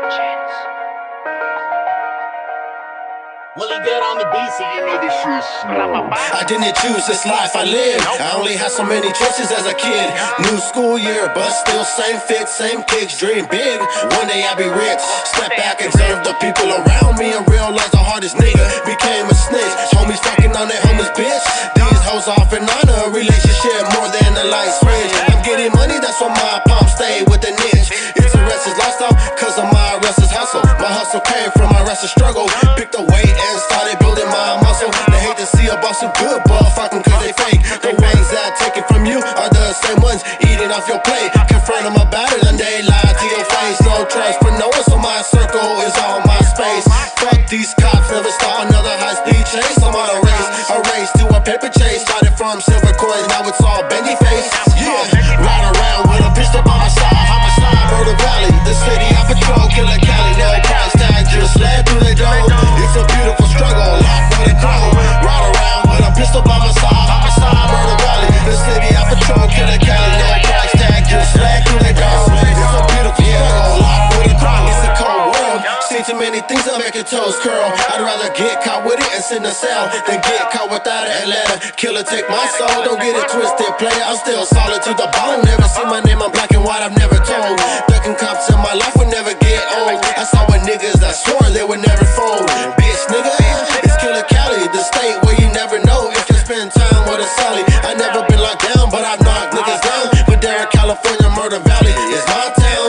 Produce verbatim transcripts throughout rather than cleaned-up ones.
Willie get on the beat, so you know this shit snow. I didn't choose this life I live. I only had so many choices as a kid. New school year, but still same fit, same kicks. Dream big, one day I'll be rich. Step back and observe the people around me and realize the hardest nigga became a snitch. Homies fucking on their homies, bitch. These hoes off and on a relationship more than a light switch. I'm getting money, that's why my palms stay with the niche. It's a restless lifestyle, cause of my restless hustle. My hustle came from my restless struggle. Picked a weight and started building my muscle. They hate to see a boss who good, but fuck them cause they fake. The ones that take it from you are the same ones eating off your plate. Confront them about it and they lie to your face. No trust for no one, so my circle is all my space. Fuck these cops, never start another high speed chase. I'm on a race, a race to a paper chase. Started from silver coins, now it's all bendy face. Yeah, ride around with a pistol by my side. Homicide, Murder Valley, the city I patrol. Killer Cali, no price tag, just sled through the door. It's a beautiful struggle, locked for the crown. Ride around with a pistol by my side. Homicide, Murder Valley, the city I patrol. Killer Cali, no price tag, just sled through the door. It's a beautiful struggle, locked for the crown. It's a cold world, seen too many things that make your toes curl. I'd rather get caught with it and sit in a cell than get caught without it and let a killer take my soul. Don't get it twisted, player, I'm still solid to the bone. Never see my name, I'm black and white, I've never told. Ducking cops in my life would never get old. I saw with niggas that swore they would never fold. Bitch, nigga, it's Killer Cali, the state where you never know if you spend time with a solid. I never been locked down, but I've knocked niggas down. But there in California, Murder Valley is my town.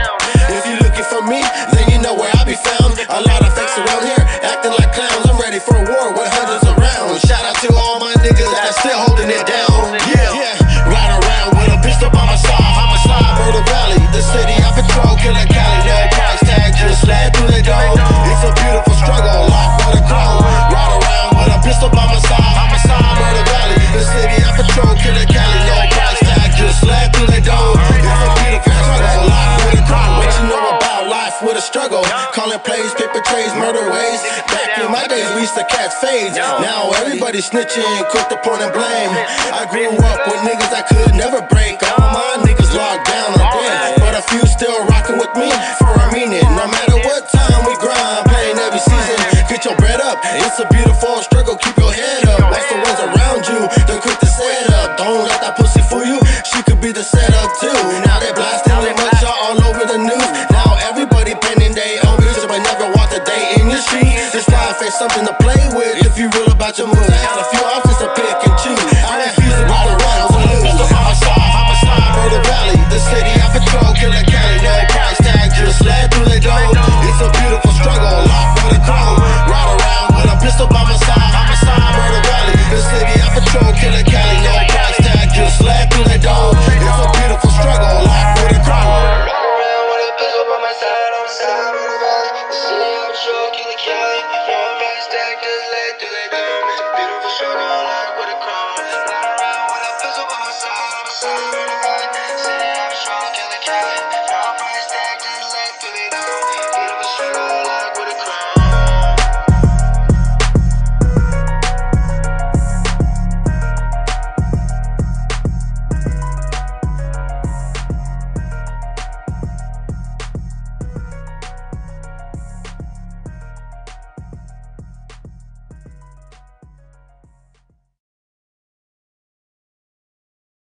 If you looking for me, then you know where I be found. A lot of fakes around here, acting like clowns. I'm ready for a war with hundreds of rounds. Shout out to all my niggas that's still holding it down. Yeah, yeah. Ride around with a pistol by my side. Homicide, Murder Valley, the city I patrol. Killer Cali, no price tag, just sled through the door. It's a beautiful struggle, locked for the crown. Ride around with a pistol by my side. Homicide, Murder Valley, the city I patrol. Killer Cali, no price tag, just sled through the door. It's a beautiful struggle, locked for the crown. What you know about life with a struggle? Calling plays, paper trays, murder ways. Back in my days, we used to catch fades. Now everybody snitching, quick to point and blame. I grew up with niggas that could never break. All my niggas locked down or dead, but a few still rocking with me for a minute. No matter what time we grind, playing every season. Get your bread up, it's a beautiful struggle. Keep your head up. Watch the ones around you, they're quick to set up. Don't let that pussy fool you, she could be the setup too. Now they blasting the mugshot all over the news. Now everybody penning they own music, but never walk a day in the street. This life ain't something to play with if you real about your moves. I had a few options to pick and choose. I refuse to ride around to lose. Homicide, homicide, Murder Valley, the city I patrol. Killer Cali,